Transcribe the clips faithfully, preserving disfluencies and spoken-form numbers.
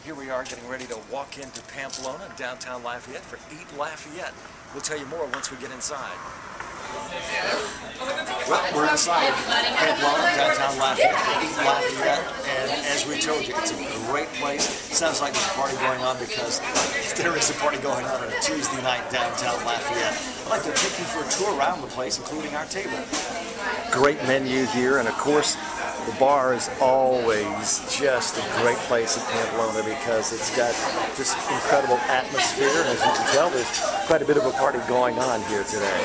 here we are getting ready to walk into Pamplona, downtown Lafayette for Eat Lafayette. We'll tell you more once we get inside. Well, we're inside Pamplona, downtown Lafayette for Eat Lafayette, and as we told you, it's a great place. Sounds like there's a party going on because there is a party going on on a Tuesday night downtown Lafayette. I'd like to take you for a tour around the place, including our table. Great menu here, and of course, the bar is always just a great place in Pamplona because it's got this incredible atmosphere, and as you can tell, there's quite a bit of a party going on here today.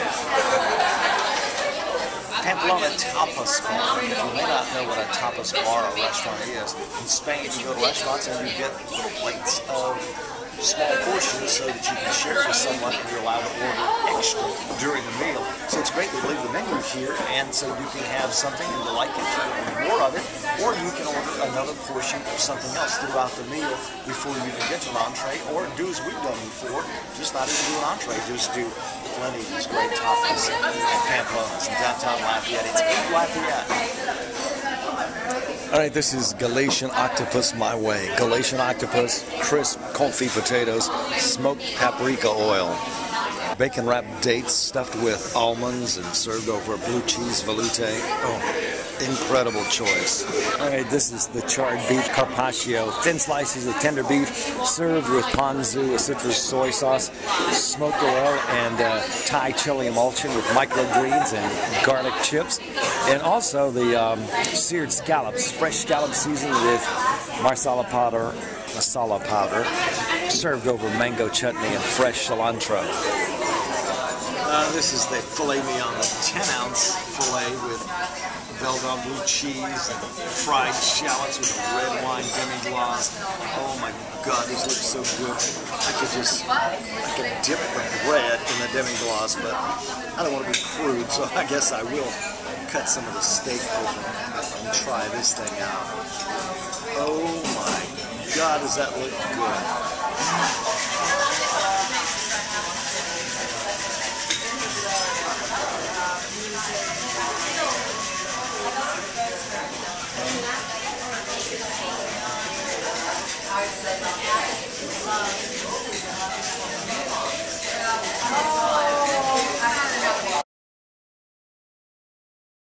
Pamplona Tapas Bar. If you may not know what a tapas bar or restaurant is, in Spain you go to restaurants and you get little plates of small portions so that you can share with someone and you're allowed to order extra during the meal. So it's great they leave the menu here, and so you can have something and you like it, you order more of it, or you can order another portion of something else throughout the meal before you even get to an entree, or do as we've done before, just not even do an entree, just do plenty of these great tapas at Pamplona's in downtown Lafayette. It's Eat Lafayette. All right, this is Galician octopus my way. Galician octopus, crisp confit potatoes, smoked paprika oil, bacon wrapped dates stuffed with almonds and served over a blue cheese veloute. Oh, incredible choice. All right, this is the charred beef carpaccio. Thin slices of tender beef served with ponzu, a citrus soy sauce, smoked oil, and uh, Thai chili emulsion with microgreens and garlic chips. And also the um, seared scallops, fresh scallops seasoned with marsala powder, masala powder, served over mango chutney and fresh cilantro. Uh, this is the filet mignon, the ten ounce filet with Velveeta blue cheese and fried shallots with a red wine demi-glace. Oh my God, these look so good. I could just, I could dip the bread in the demi-glace, but I don't want to be crude, so I guess I will cut some of the steak open and try this thing out. Oh my God, does that look good.